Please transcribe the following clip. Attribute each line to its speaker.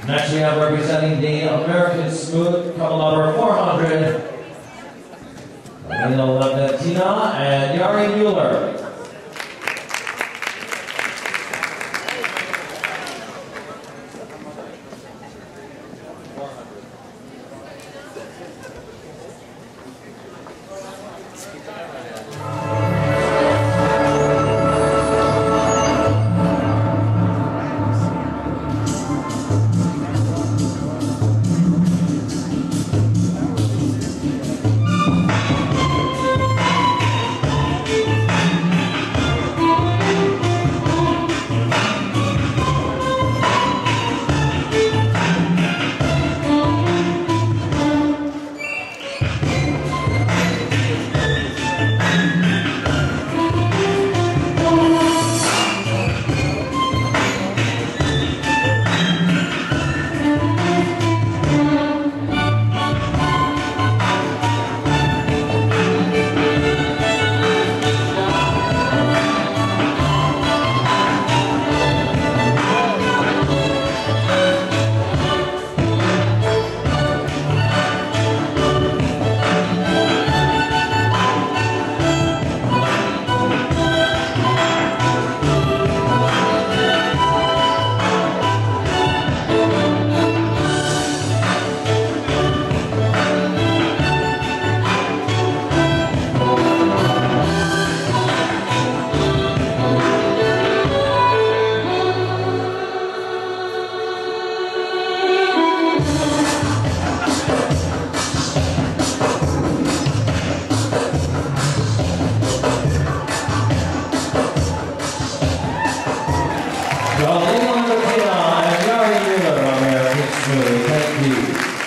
Speaker 1: Next we have representing the American Smooth, couple number 400, Lena Leventina and Yari Mueller. Lena Leventina and Yari Mueller, American Smooth. Thank you.